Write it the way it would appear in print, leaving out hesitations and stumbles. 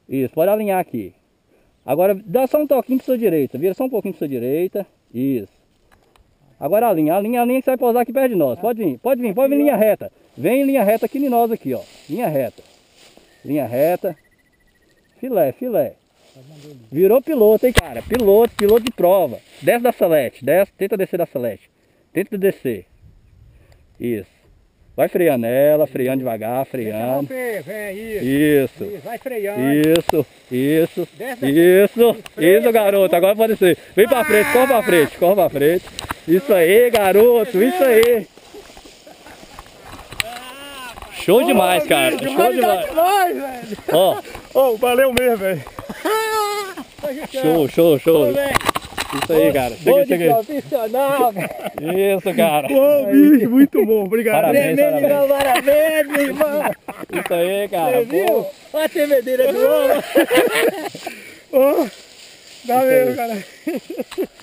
Isso, pode alinhar aqui. Agora dá só um toquinho para sua direita. Vira só um pouquinho para sua direita. Isso. Agora alinha que você vai pousar aqui perto de nós. Pode vir em linha reta. Vem em linha reta aqui em nós aqui, ó. Linha reta. Linha reta. Filé, filé. Virou piloto, hein, cara? Piloto de prova. Desce da salete, desce, tenta descer da salete. Tenta descer. Isso. Vai freando ela, freando devagar, freando. Isso. Vai freando. Isso, garoto. Agora pode ser. Vem pra frente, corre pra frente. Isso aí, garoto, isso aí. Show demais, cara. Show demais. Ó, valeu mesmo, velho. Show. Isso aí, cara. Chega. Profissional, velho. Isso, cara. Ô, bicho, muito bom. Obrigado. Parabéns, Parabéns, meu irmão. Isso aí, cara. Você viu? Olha a tremedeira do homem. Ó, dá mesmo, cara.